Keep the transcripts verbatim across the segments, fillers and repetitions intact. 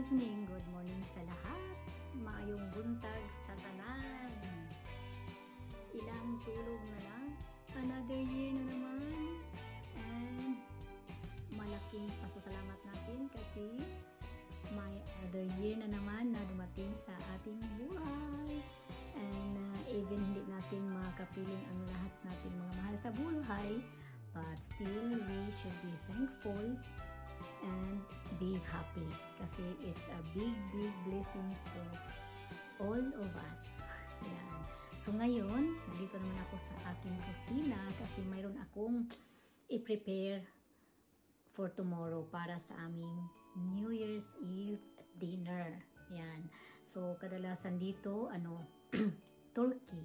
evening, good morning sa lahat. Maayong buntag sa tanan. Ilang tulog na lang. Another year na naman. And malaking pasasalamat natin kasi may other year na naman na dumating sa ating buhay. And uh, even hindi natin makapiling ang lahat nating mga mahal sa buhay, but still we should be thankful and be happy kasi it's a big big blessings to all of us. Yan. So ngayon, nandito naman ako sa aking kusina kasi mayroon akong i-prepare for tomorrow para sa aming New Year's Eve dinner. Yan. So kadalasan dito ano turkey.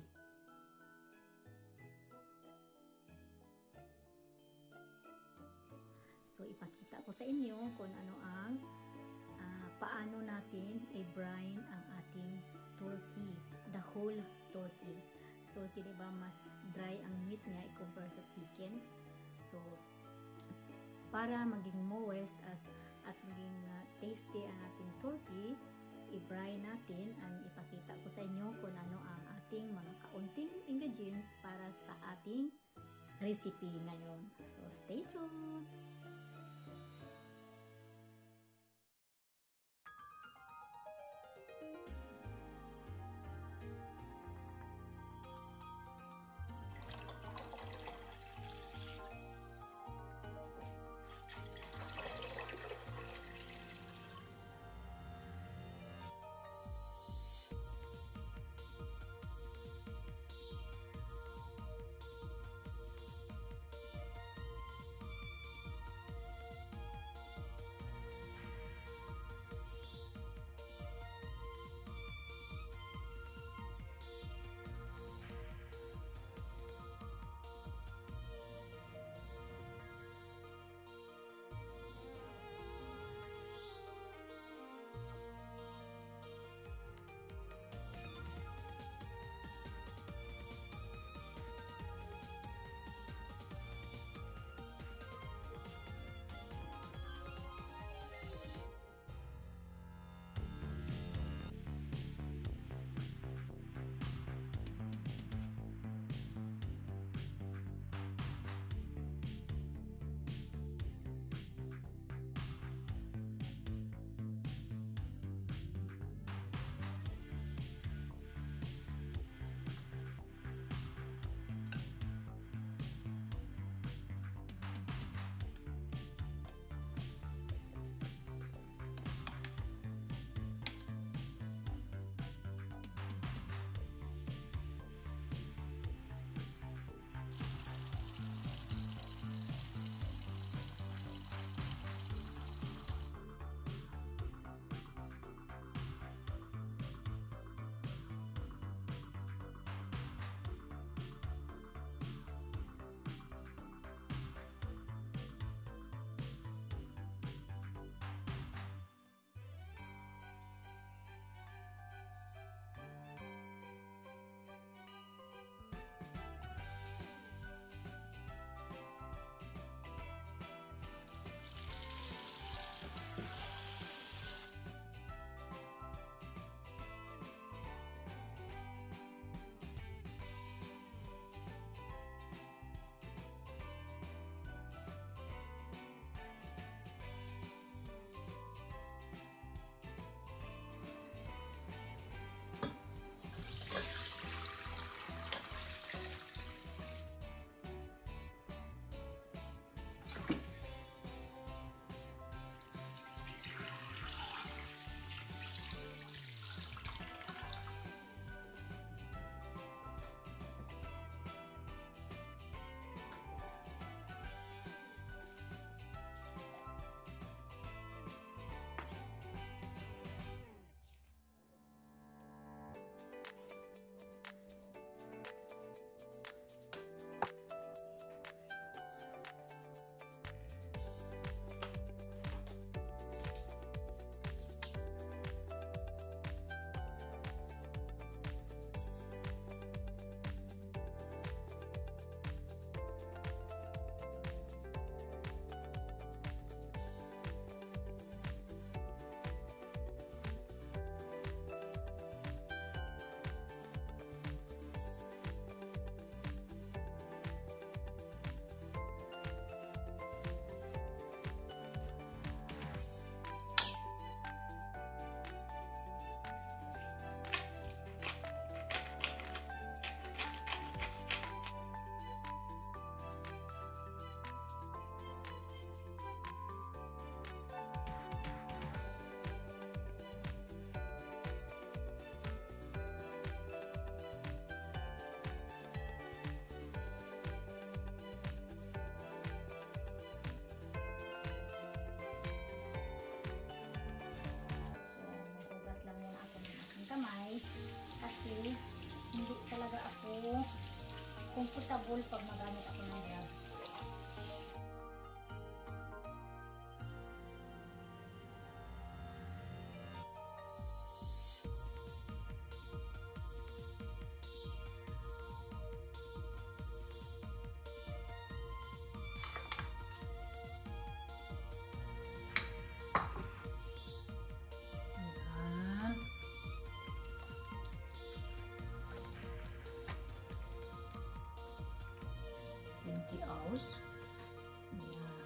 So, ipakita ko sa inyo kung ano ang uh, paano natin i-brine ang ating turkey. The whole turkey. Turkey, diba, mas dry ang meat niya i-compare sa chicken. So, para maging moist as, at maging uh, tasty ang ating turkey, i-brine natin and ipakita ko sa inyo kung ano ang ating mga kaunting ingredients para sa ating recipe ngayon. So, stay tuned! hindi talaga ako comfortable pag magamit ako ng gloves. twenty hours. Ayan.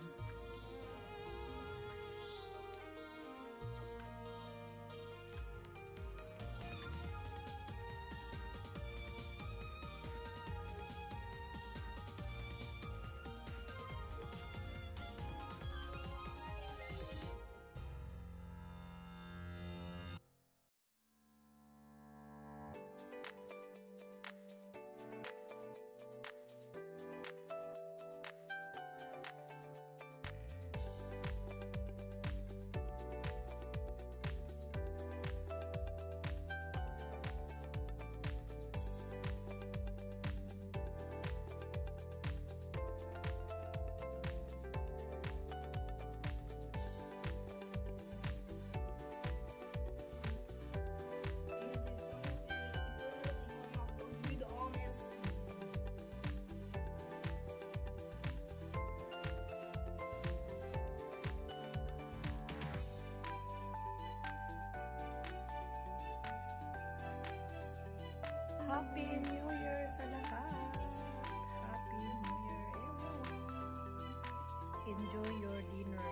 Happy New Year sa lahat! Happy New Year everyone! Enjoy your dinner!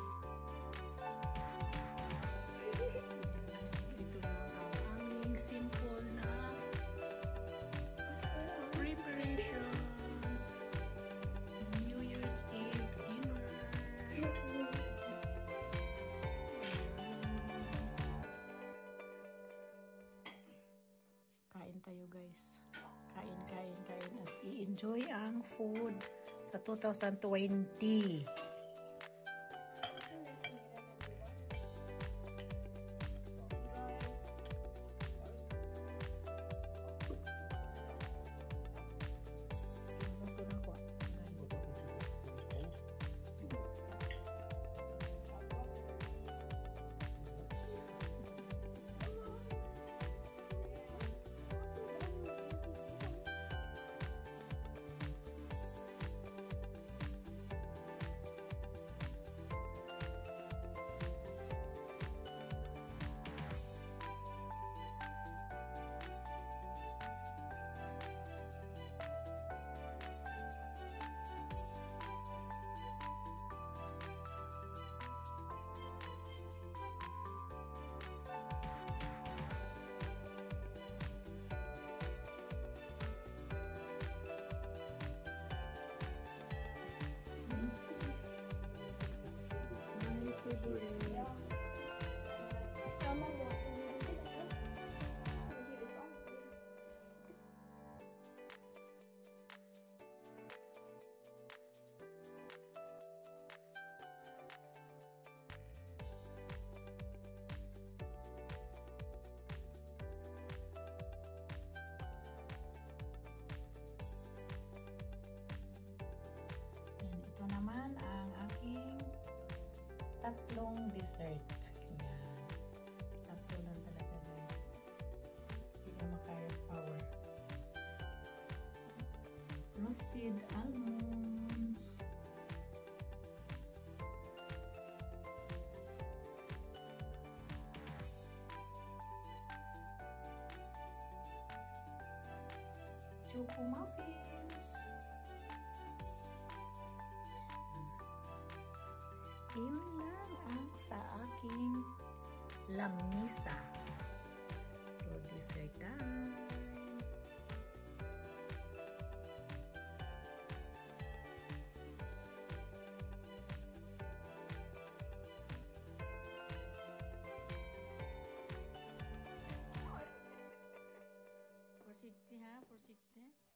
Ito na ang aming simple na preparation New Year's Eve dinner. Kain tayo guys. Kain, kain, kain. At i-enjoy ang food sa two thousand twenty. Ito naman ang aking tatlong dessert. Ayan. Tatlo lang talaga guys. Hindi na maka-power. Roasted almonds. Choco muffins. Iyon lang ang sa aking lamisa. So, dessert time. Forsiktig ha, forsiktig.